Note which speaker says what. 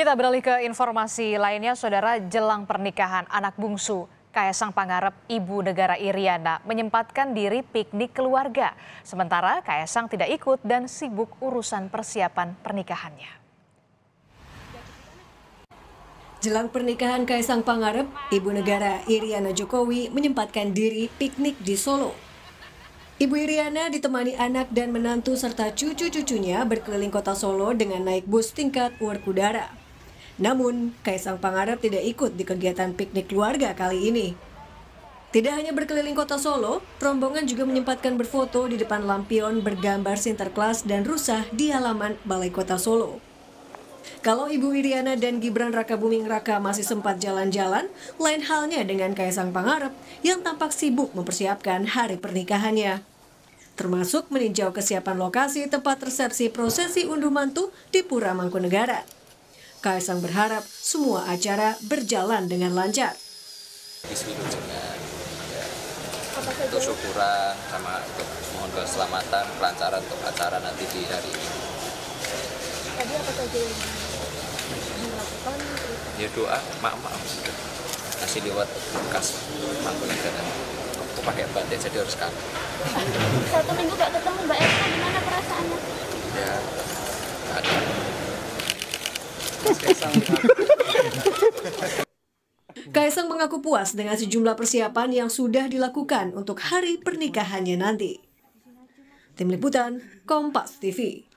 Speaker 1: Kita beralih ke informasi lainnya, Saudara. Jelang pernikahan anak bungsu Kaesang Pangarep, Ibu Negara Iriana menyempatkan diri piknik keluarga. Sementara Kaesang tidak ikut dan sibuk urusan persiapan pernikahannya.
Speaker 2: Jelang pernikahan Kaesang Pangarep, Ibu Negara Iriana Jokowi menyempatkan diri piknik di Solo. Ibu Iriana ditemani anak dan menantu serta cucu-cucunya berkeliling kota Solo dengan naik bus tingkat Werkudara. Namun, Kaesang Pangarep tidak ikut di kegiatan piknik keluarga kali ini. Tidak hanya berkeliling kota Solo, rombongan juga menyempatkan berfoto di depan lampion bergambar Sinterklas dan rusa di halaman Balai Kota Solo. Kalau Ibu Iriana dan Gibran Rakabuming Raka masih sempat jalan-jalan, lain halnya dengan Kaesang Pangarep yang tampak sibuk mempersiapkan hari pernikahannya. Termasuk meninjau kesiapan lokasi tempat resepsi prosesi unduh mantu di Pura Mangkunegara. Kaesang berharap semua acara berjalan dengan lancar.
Speaker 3: Bismillah juga, ya, untuk syukuran sama untuk mohon keselamatan, kelancaran untuk acara nanti di hari ini.
Speaker 4: Tadi apa saja yang dilakukan?
Speaker 3: Ya doa, maaf sudah. Nasi lewat bekas Mangkunegara. Aku pakai batik jadi harus kangen.
Speaker 4: 1 minggu gak ketemu Mbak Eka, gimana perasaannya?
Speaker 3: Ya, ada.
Speaker 2: Kaesang mengaku puas dengan sejumlah persiapan yang sudah dilakukan untuk hari pernikahannya nanti. Tim Liputan, Kompas TV.